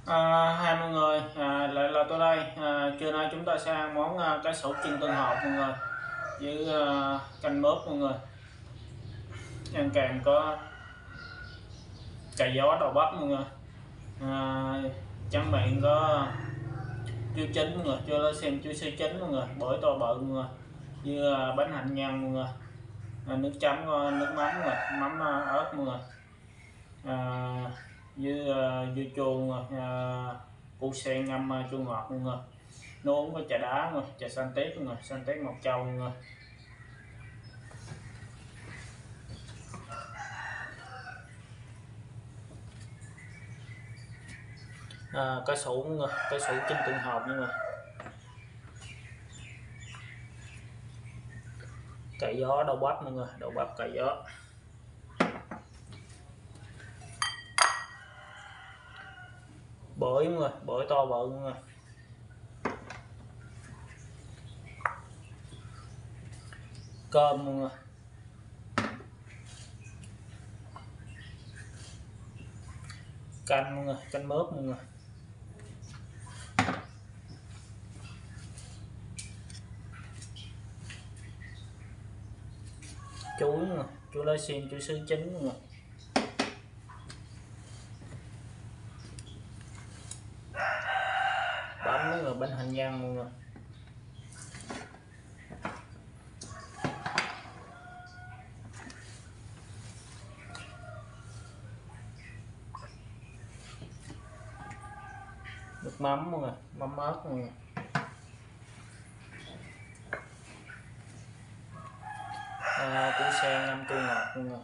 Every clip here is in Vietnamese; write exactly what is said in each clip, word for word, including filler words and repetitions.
À, hai mọi người, à, lại là tôi đây. À, trưa nay chúng ta sẽ ăn món à, cá sấu chiên tương hột mọi người, với à, canh mớp mọi người. Ăn kèm có cà gió đậu bắp mọi người. À, tráng miệng có chuối chín mọi người, chưa lấy xem chuối sấy chín mọi người, bưởi to bự mọi người, với à, bánh hạnh nhân mọi người. À, nước chấm có nước mắm mọi người, mắm à, ớt mọi người. À, với uh, dưa chua mọi người, à, củ sen ngâm uh, chua ngọt mọi người. Nó uống có trà đá rồi, trà xanh tép rồi, xanh tép mộc châu rồi. À, cá sấu người, cá sấu trên tương hột mọi người. Cà gió đậu bắp mọi người, đậu bắp cà gió. Bưởi mọi người, bưởi to bự mọi người. Cơm mọi người. Canh mọi người, canh mớp mọi người. Chuối mọi người, chuối lá xiêm, chuối sứ chín mọi người. Bánh mọi người, bánh hạnh nhân mọi người. Nước mắm mọi người, mắm ớt mọi người. À, củ sen ngâm chua ngọt mọi người.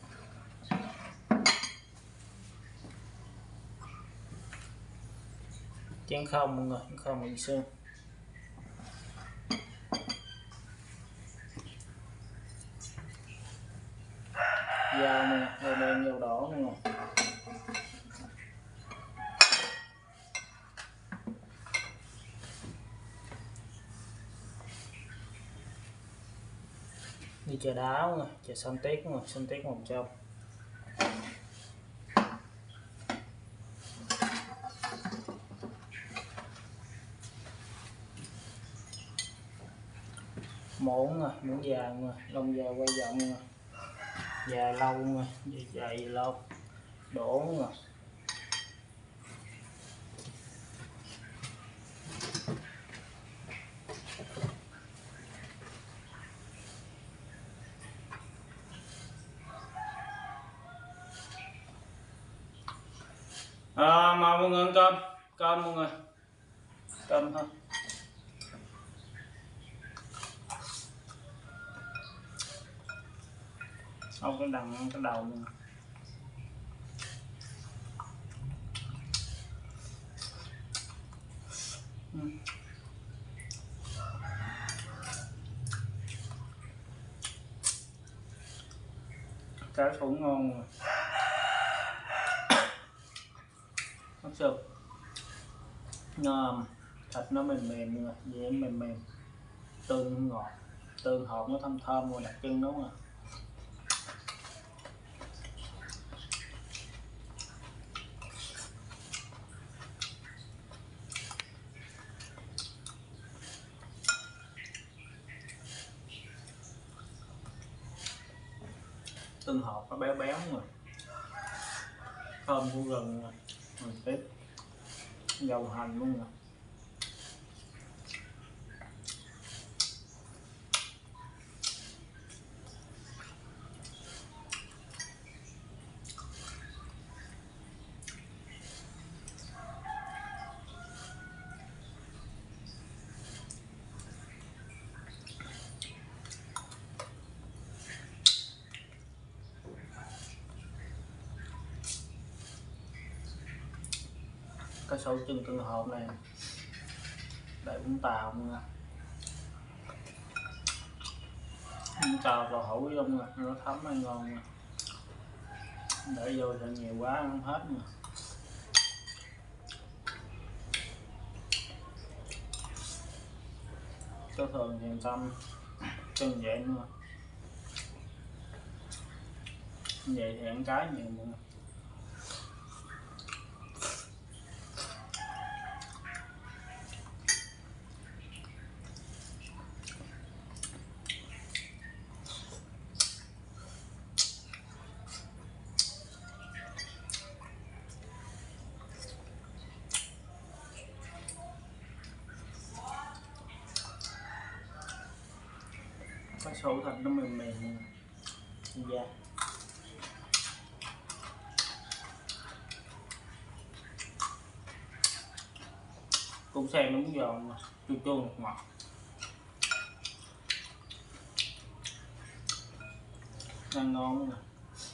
Chén không mọi người, chén không bình xương. Dao mọi người, dao đen dao đỏ mọi người. Đi trà đá mọi người, trà xanh tép mọi người, xanh tép mộc châu. Muỗng rồi, muỗng dài mọi người, lông dài quay vòng mọi người. Dài lâu mọi người, dài dài lâu. Đổ mọi người. À, mời mọi người ăn cơm, cơm mọi người, cơm thôi. Không cái đằng cái đầu luôn. Ừ. Cá sấu ngon rồi. Hấp sườn ngon, thịt nó mềm mềm rồi, dễ mềm mềm, tương ngọt, tương hột nó thơm thơm rồi, đặc trưng đúng không? Tương hột nó béo béo rồi, thơm của gừng rồi, rồi tiếp dầu hành luôn rồi. Cá sấu chân tương hột này tại Vũng Tàu nha, Vũng Tàu vào hủ luôn rồi, nó thấm ăn ngon nha. Để vô thì nhiều quá ăn không hết mà. Có thường thì tâm chân vậy nữa, vậy thì ăn cái nhiều mà. sâu thịt nó mềm mềm da. Củ sen đúng giòn mà chua chua ngọt ngọt, ăn ngon nè.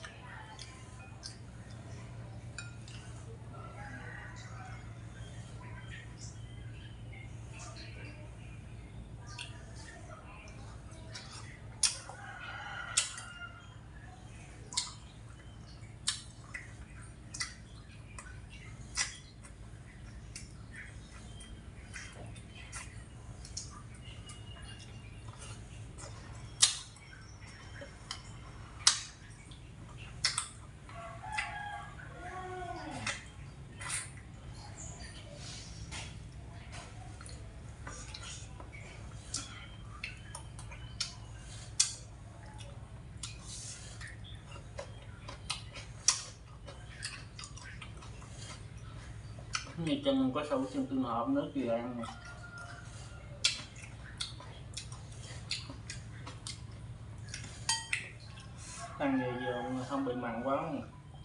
Như chân có sâu xương tương hợp nước gì ăn nè. Ăn nhiều vừa không bị mặn quá nè.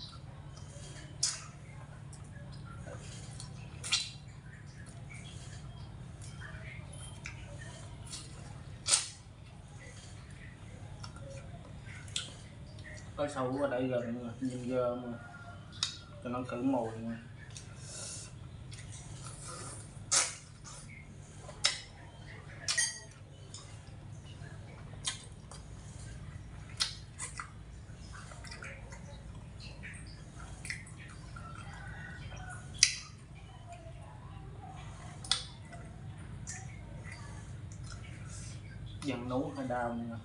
Có sâu ở đây gần nhìn dơ mà cho nó khử mùi nha. Dần nấu hơi đau nha.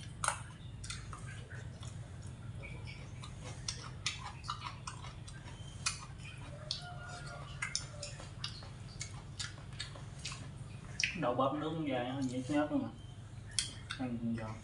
Đậu bắp nướng dài hơi nhét nhát mà ăn cũng giòn.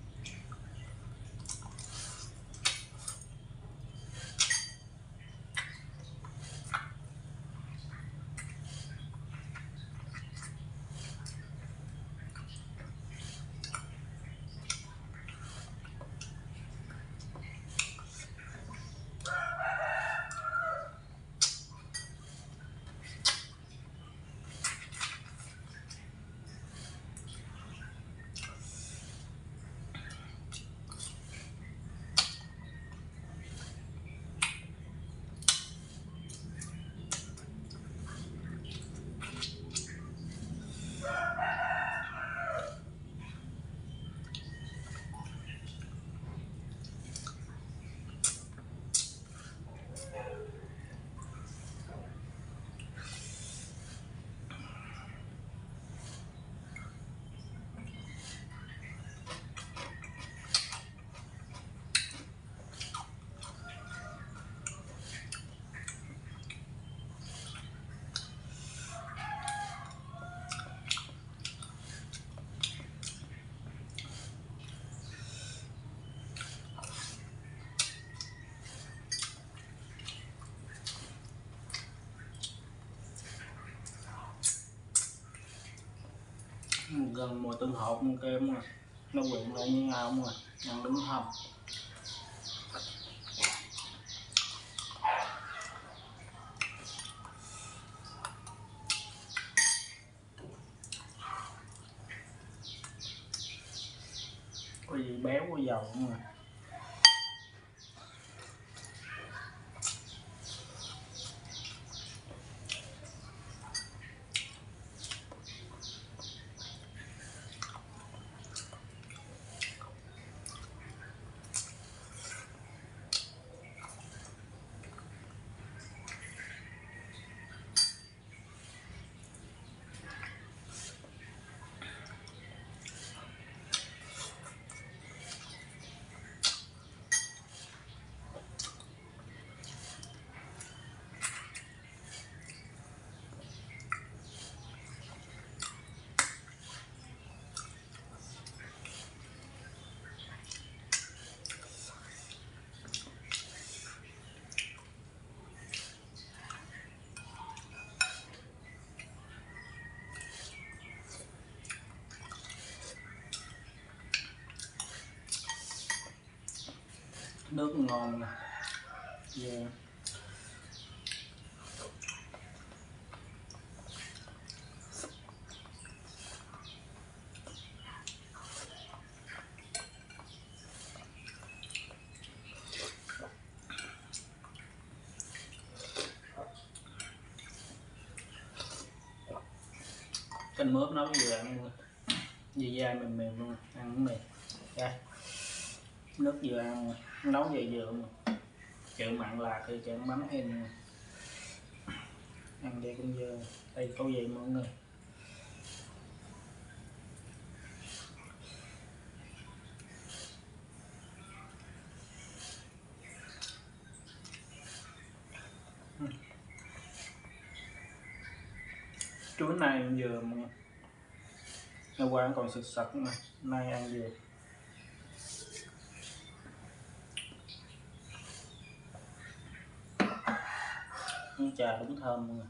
Gần mùa tương hột kem mà nó quyện lại như nhau mà ăn đúng không. Có gì béo có dầu mà. nước ngon. Yeah. Canh mướp nấu vừa ăn dai dai mềm mềm luôn, ăn cũng mềm. Đây. Nước vừa ăn nấu về vừa mà chợ mặn lạc thì chợ mắm em ăn đây cũng dơ. Đây có gì mọi người. Chuối này vừa mà hôm qua còn sực sực mà nay ăn vừa. Trà đúng thơm mọi người.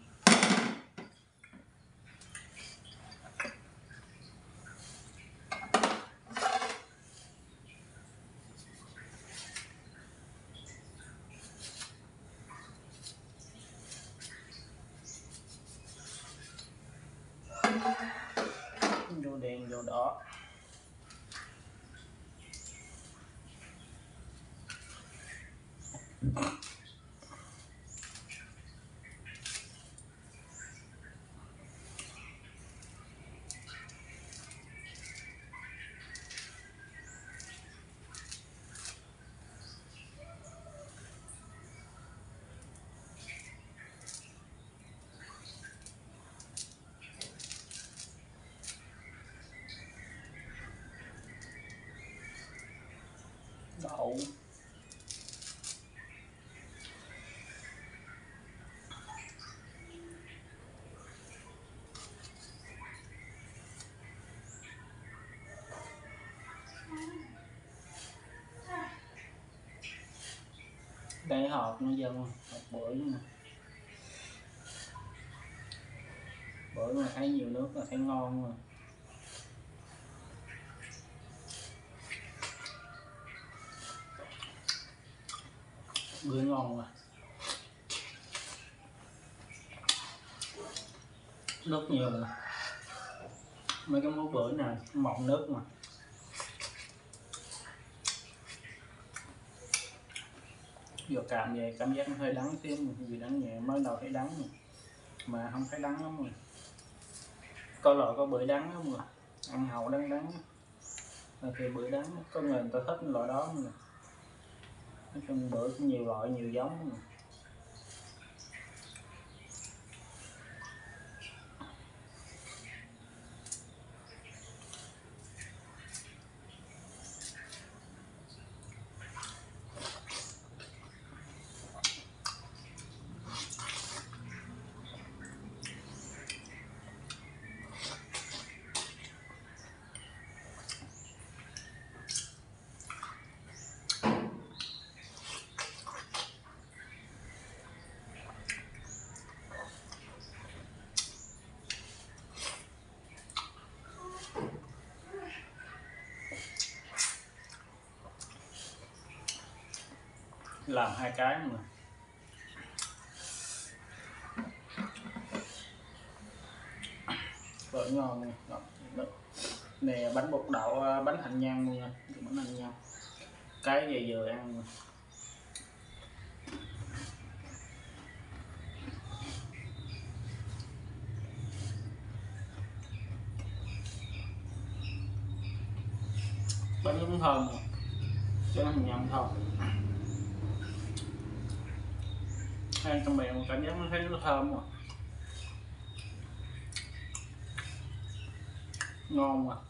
Vô đen vô đỏ. Đậu. Đây hộp nó dân hộp bưởi mà. Bưởi mà thấy nhiều nước là thấy ngon rồi. Bưởi ngon mà. Nước nhiều mà. Mấy cái món bưởi này mọng nước mà. Vừa càm về cảm giác nó hơi đắng xíu, vì đắng nhẹ, mới đầu thấy đắng mà, mà không thấy đắng lắm rồi. Có loại có bưởi đắng lắm rồi, ăn hậu đắng đắng. Rồi thì bưởi đắng, có người người ta thích loại đó mà. Nói chung bưởi cũng nhiều loại, nhiều giống mà. Làm hai cái mà rất ngon nè. Bánh bột đậu, bánh hành nhân luôn nha, bánh hành nhân cái về vừa ăn mà. Bánh cũng thơm mà, chứ hành nhân thơm. Ăn trong miệng cảm giác nó thấy nó thơm mà, ngon mà.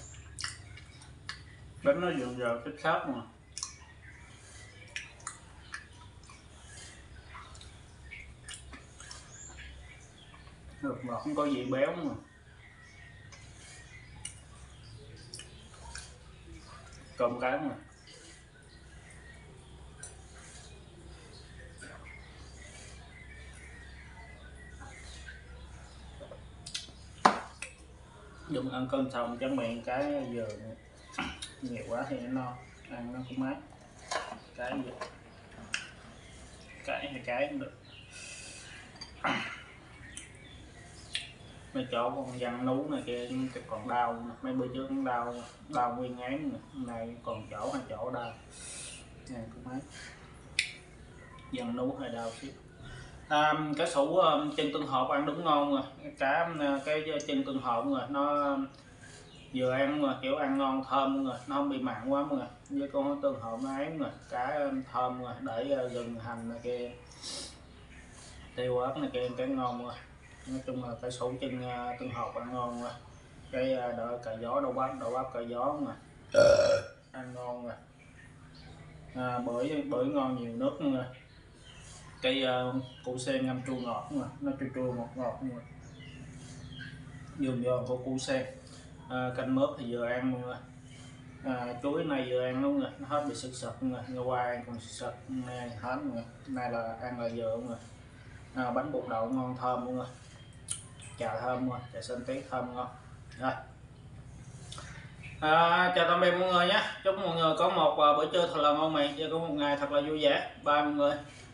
Bánh nó vừa giờ cái sáp mà, được mà không có gì béo mà. Cơm cái mà. Đừng ăn cơm xong tráng miệng cái giờ nhiều quá thì nó no, ăn nó cũng mát. cái gì cái hay cái cũng được. Mấy chỗ còn văng nú này kia còn đau, mấy bữa trước cũng đau đau nguyên án này còn chỗ hai chỗ đau này cũng mấy văng nú hay đau xíu. À, cái sủ uh, chân tương hộp ăn đúng ngon rồi, cá uh, cái chân tương hộp rồi nó vừa ăn mà kiểu ăn ngon thơm rồi, nó không bị mặn quá rồi, với con tương hộp nó ấy rồi, cá thơm rồi, để uh, gừng hành này kia tiêu ớt này kia cái ngon rồi. Nói chung là cái sủ chân uh, tương hộp ăn ngon rồi, cái uh, đợi cà gió đậu bắp đậu bắp cà gió mà ăn ngon rồi. À, bưởi bưởi ngon nhiều nước nữa rồi. Cây uh, củ sen ngâm chua ngọt mà nó chua chua ngọt ngọt mà giòn giòn của củ sen. À, canh mớp thì vừa ăn luôn rồi. À, chuối này vừa ăn luôn rồi, nó hết bị sực sực rồi, ngày qua ăn còn sực sực này hết rồi, nay là ăn là vừa luôn rồi. À, bánh bột đậu ngon thơm luôn rồi, trà thơm rồi, trà xanh tét thơm ngon rồi. À, chào tạm biệt mọi người nhé, chúc mọi người có một uh, bữa trưa thật là ngon miệng và có một ngày thật là vui vẻ. Bye mọi người.